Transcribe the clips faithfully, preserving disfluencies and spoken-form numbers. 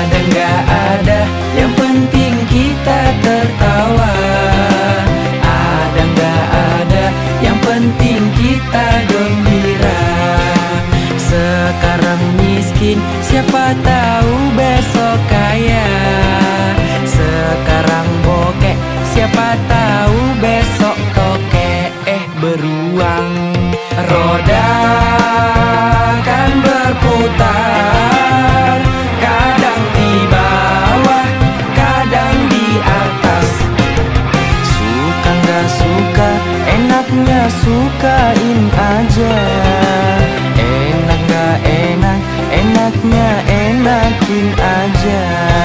Ada nggak ada, yang penting kita tertawa. Ada nggak ada, yang penting kita gembira. Sekarang miskin, siapa tahu besok kaya. Sekarang bokek, siapa tahu besok tokek. Eh beruang, roda kan berputar, kadang di bawah, kadang di atas. Suka nggak suka, enaknya sukain aja. Enak nggak enak, enaknya enakin aja.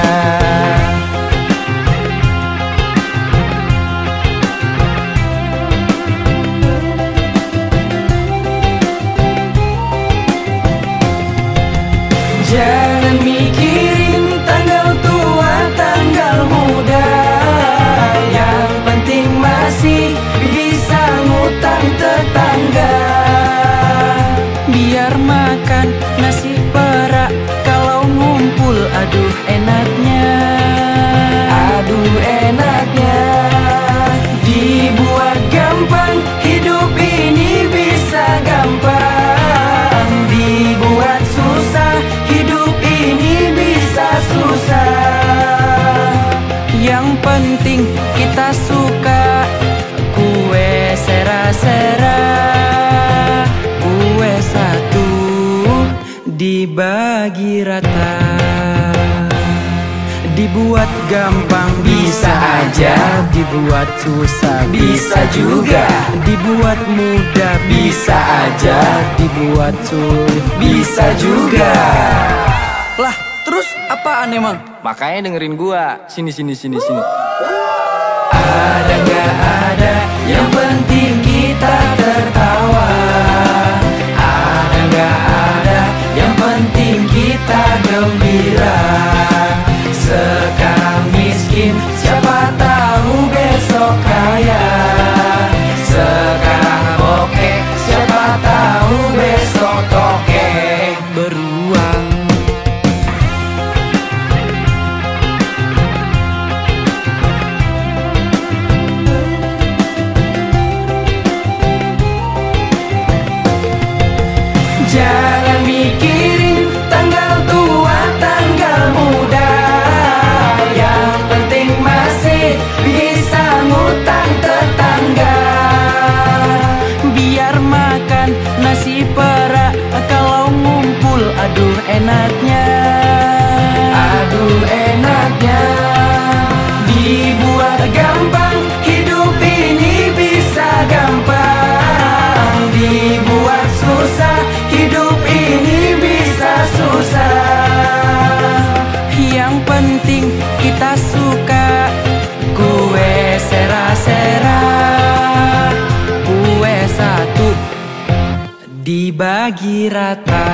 Jangan mikirin tanggal tua, tanggal muda. Yang penting masih bisa ngutang tetangga. Biar makan nasi perak, kalau ngumpul aduh enaknya. Aduh enaknya. Dibuat gampang, hidup ini bisa gampang. Dibuat susah, hidup ini bisa susah. Yang penting kita suka kue sera-sera. Kue satu dibagi rata. Dibuat gampang bisa aja, dibuat susah bisa juga. Dibuat mudah bisa aja, dibuat sulit bisa juga. Lah, terus apaan emang? Makanya dengerin gua. Sini sini sini sini. Ada nggak ada, yang penting kita tertawa. Ada nggak ada, yang penting kita gembira. Sekarang miskin, siapa tahu besok kaya. Sekarang bokek, siapa tahu besok tokek. Beruang, jangan mikirin tanggal tua, tanggal muda. Yang penting masih bisa ngutang tetangga. Biar makan nasi perak, kalau ngumpul aduh enaknya. Aduh enaknya. Dibuat gampang, hidup ini bisa gampang. Dibuat susah, hidup ini bisa susah. Yang penting kita suka kue sera-sera. Kue satu dibagi rata.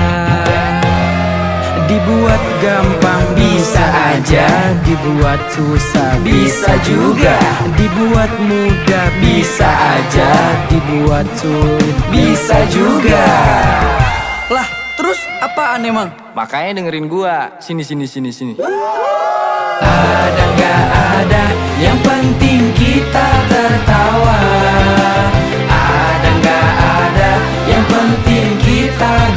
Dibuat gampang bisa aja, dibuat susah bisa juga. Dibuat mudah bisa aja, dibuat sulit bisa juga. Lah, terus apaan emang? Makanya dengerin gua. Sini sini sini sini. Ada nggak ada, yang penting kita tertawa. Ada nggak ada, yang penting kita